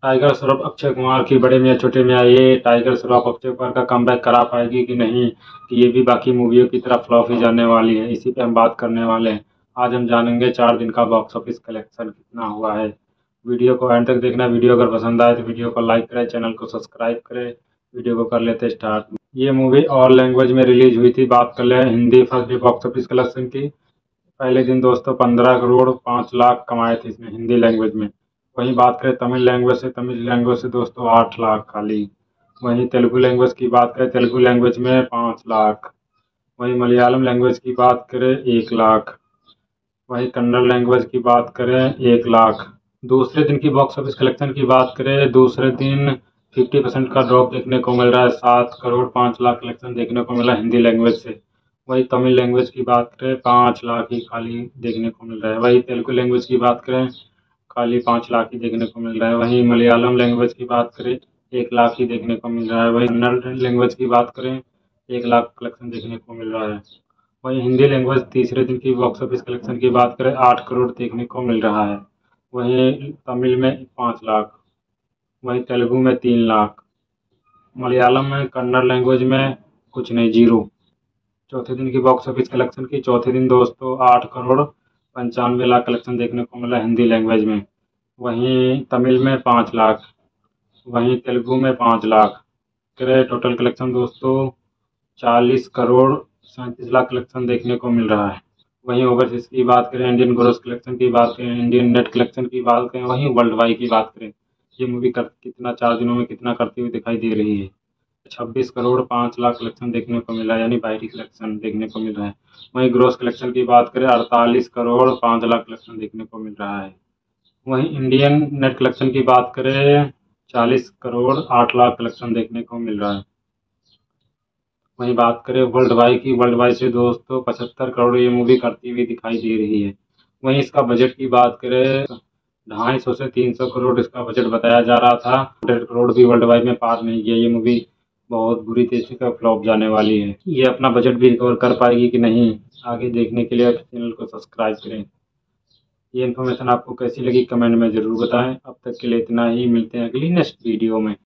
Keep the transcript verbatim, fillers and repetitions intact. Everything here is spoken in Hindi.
टाइगर श्रॉफ अक्षय कुमार की बड़े मियां छोटे मियां, ये टाइगर श्रॉफ अक्षय कुमार का कमबैक करा पाएगी कि नहीं, कि ये भी बाकी मूवियों की तरह फ्लॉप ही जाने वाली है, इसी पे हम बात करने वाले हैं। आज हम जानेंगे चार दिन का बॉक्स ऑफिस कलेक्शन कितना हुआ है। वीडियो को एंड तक देखना। वीडियो अगर पसंद आए तो वीडियो को लाइक करें, चैनल को सब्सक्राइब करें। वीडियो को कर लेते स्टार्ट। ये मूवी और लैंग्वेज में रिलीज हुई थी। बात कर ले Hindi first day box office collection की। पहले दिन दोस्तों पंद्रह करोड़ पाँच लाख कमाए थे इसने हिंदी लैंग्वेज में। वहीं बात करें तमिल लैंग्वेज से, तमिल लैंग्वेज से दोस्तों आठ लाख खाली। वहीं तेलुगु लैंग्वेज की बात करें, तेलुगु लैंग्वेज में पाँच लाख। वहीं मलयालम लैंग्वेज की बात करें एक लाख। वहीं कन्नड़ लैंग्वेज की बात करें एक लाख। दूसरे दिन की बॉक्स ऑफिस कलेक्शन की बात करें, दूसरे दिन फिफ्टी परसेंट का ड्रॉप देखने को मिल रहा है। सात करोड़ पाँच लाख कलेक्शन देखने को मिला हिंदी लैंग्वेज से। वही तमिल लैंग्वेज की बात करें, पाँच लाख ही खाली देखने को मिल रहा है। वही तेलुगु लैंग्वेज की बात करें, खाली पाँच लाख ही देखने को मिल रहा है। वहीं मलयालम लैंग्वेज की बात करें, एक लाख ही देखने को मिल रहा है। वहीं कन्नड़ लैंग्वेज की बात करें, एक लाख कलेक्शन देखने को मिल रहा है। वहीं हिंदी लैंग्वेज तीसरे दिन की बॉक्स ऑफिस कलेक्शन की बात करें, आठ करोड़ देखने को मिल रहा है। वहीं तमिल में पाँच लाख। वहीं तेलुगु में तीन लाख। मलयालम में, कन्नड़ लैंग्वेज में कुछ नहीं, जीरो। चौथे दिन की बॉक्स ऑफिस कलेक्शन की, चौथे दिन दोस्तों आठ करोड़ पंचानवे लाख कलेक्शन देखने को मिला हिंदी लैंग्वेज में। वहीं तमिल में पाँच लाख। वहीं तेलुगु में पाँच लाख। करे टोटल कलेक्शन दोस्तों चालीस करोड़ सैंतीस लाख कलेक्शन देखने को मिल रहा है। वहीं ओवरसीज की बात करें, इंडियन ग्रोस कलेक्शन की बात करें, इंडियन नेट कलेक्शन की बात करें, वहीं वर्ल्ड वाइड की बात करें, ये मूवी कर कितना चार दिनों में कितना करती हुई दिखाई दे रही है। छब्बीस करोड़ पाँच लाख कलेक्शन देखने को मिला है, यानी बाहरी कलेक्शन देखने को मिल रहा है। वहीं ग्रोस कलेक्शन की बात करें, अड़तालीस करोड़ पाँच लाख कलेक्शन देखने को मिल रहा है। वहीं इंडियन नेट कलेक्शन की बात करें, चालीस करोड़ आठ लाख कलेक्शन देखने को मिल रहा है। वहीं बात करें वर्ल्ड वाइड की, वर्ल्ड वाइड से दोस्तों पचहत्तर करोड़ ये मूवी करती हुई दिखाई दे रही है। वहीं इसका बजट की बात करें, ढाई सौ से तीन सौ करोड़ इसका बजट बताया जा रहा था। हंड्रेड करोड़ भी वर्ल्ड वाइड में पार नहीं किया। ये मूवी बहुत बुरी तरीके से फ्लॉप जाने वाली है। ये अपना बजट भी रिकवर कर पाएगी कि नहीं, आगे देखने के लिए चैनल को सब्सक्राइब करें। ये इन्फॉर्मेशन आपको कैसी लगी कमेंट में ज़रूर बताएं। अब तक के लिए इतना ही, मिलते हैं अगली नेक्स्ट वीडियो में।